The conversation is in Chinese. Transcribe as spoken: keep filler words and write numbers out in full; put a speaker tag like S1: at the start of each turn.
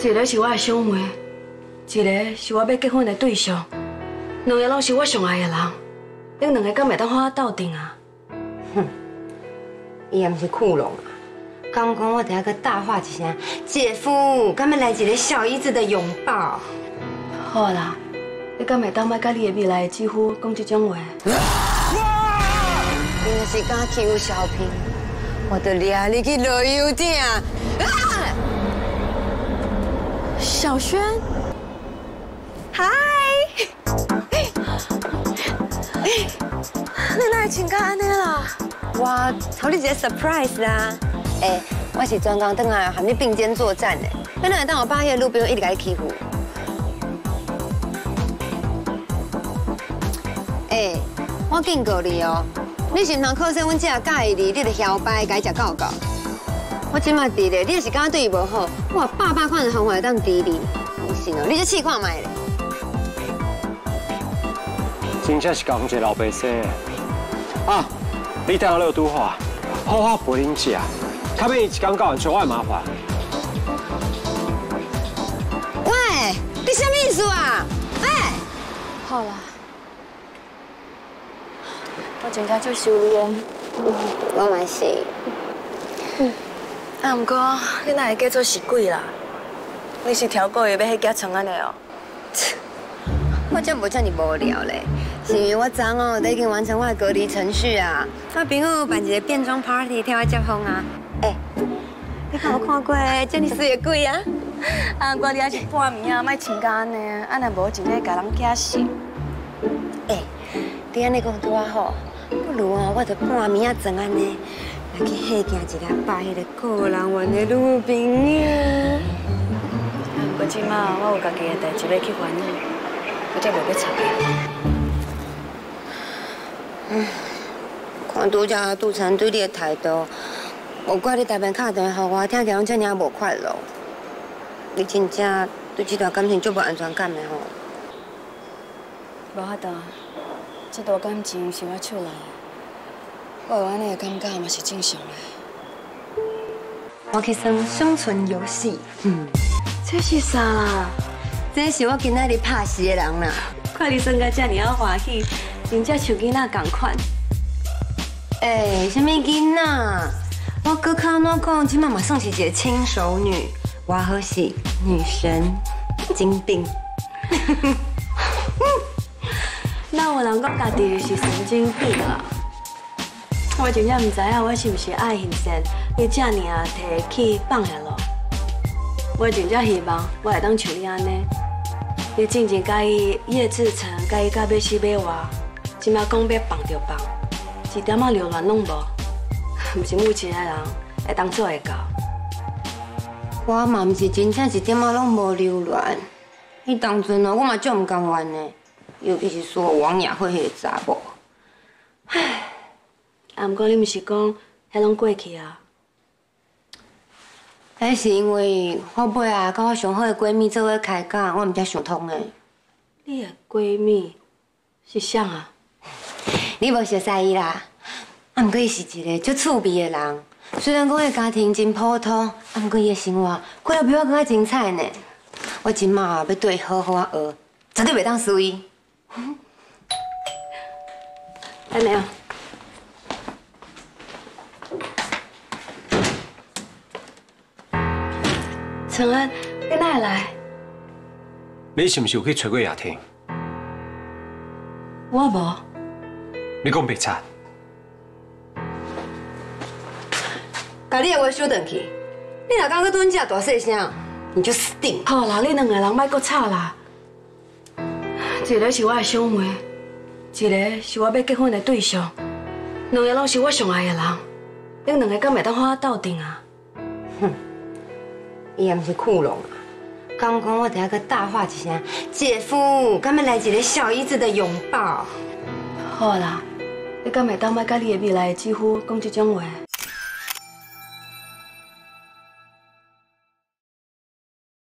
S1: 一个是我的小妹，一个是我要结婚的对象，两个拢是我上爱的人，恁两个敢会当好好斗阵啊？
S2: 哼，伊也毋是窟窿啊！刚讲我等下个大话一声，姐夫，敢要来一个小姨子的拥抱？
S1: 好啦，你敢会当莫甲你的未来的姐夫讲这种话？
S2: 你若是敢欺负小平，我就抓你去落油鼎！啊！
S3: 小轩，嗨！你哪会穿甲安尼啦？
S2: 我偷你一个 surprise 啦！哎，我是专工转来和你并肩作战的，你哪会当我把迄个女朋友一直甲你欺负？哎，我警告你哦，你是唔通靠说阮这介意你，你就嚣摆甲伊食够够。我即马伫咧，你若是敢对伊无好，我百百款的方法会当治你。不信哦，你就试看卖咧。
S4: 真正是讲一个老白姓啊！你等下你有拄好，好好陪恁食，较免伊一工到晚找我的麻烦。
S2: 喂，你什么意思啊？哎，
S3: 好啦，我真正足收敛。
S2: 我嘛是。
S3: 嗯。啊，不过你哪会叫做是鬼啦？你是挑过要要迄夹床安尼哦？
S2: 我才无遮尔无聊嘞，是因为我昨哦都已经完成我的隔离程序啊。我朋友办一个变装 party， 替我接风啊。哎，你看我看过遮尔水的鬼啊？
S3: 啊，我你还是半暝啊，莫穿甲安尼，啊若无真个甲人惊死。
S2: 哎，你安尼讲拄啊好，不如哦，我就半暝啊装安尼。来去吓惊一个拜迄个个人缘的女朋友。
S3: 啊，不过即马我有家己的代志要去烦恼，我才袂要吵伊。
S2: 嗯，看拄则杜晨对你的态度，无怪你台面打电话给我，听起来拢遮尔无快乐。你真正对这段感情足无安全感的吼。
S3: 无法度，这段感情是我出来的。我有安尼的感觉嘛是正常的。
S2: 我去算生存游戏，嗯，
S1: 这是啥啦？
S2: 这是我今仔日拍戏的人啦。
S1: 看你算甲遮尔啊欢喜，真正像囡仔同款。
S2: 哎，什么囡仔？我搁较怎讲，即马嘛算是一个轻熟女，我好是女神精兵。
S1: 哪有人讲家己是神经病啦？我真正唔知影我是不是爱现线，你这尔啊提起放下咯。我真正希望我会当像你安尼，你真正甲伊叶志成，甲伊到要死要活，即马讲要放就放，一点仔留恋拢无，唔是目前的人会当做会到。
S2: 我嘛唔是真正一点仔拢无留恋，迄当阵哦，我嘛足唔甘愿的，尤其是说王雅慧迄个查某，唉。
S1: 啊，毋过你毋是讲，迄拢过去啊？
S2: 迄是因为我尾啊，甲我上好的闺蜜做伙开讲，我毋才想通的。
S1: 你的闺蜜是啥啊？
S2: 你无熟悉伊啦，啊，毋过伊是一个足趣味的人。虽然讲伊家庭真普通，啊，毋过伊的生活过得比我更加精彩呢。我今嘛要对伊好好啊学，绝对袂当输伊。
S1: 安尼啊。陈恩，你哪会来？
S4: 你是毋是有去找过叶婷？
S1: 我无。
S4: 你讲白贼？
S2: 把你的话收回去。你若敢去对这大细声，你就死定。
S1: 好啦，你两个人莫搁吵啦。一个是我的小妹，一个是我要结婚的对象，两个拢是我上爱的人，恁两个敢会当好好斗阵啊？
S2: 哼。伊也毋是窟窿啊！刚讲我等下个大话一声，姐夫，敢要来一个小姨子的拥抱？
S1: 好啦，你敢会当莫甲你的未来的姐夫讲这种话？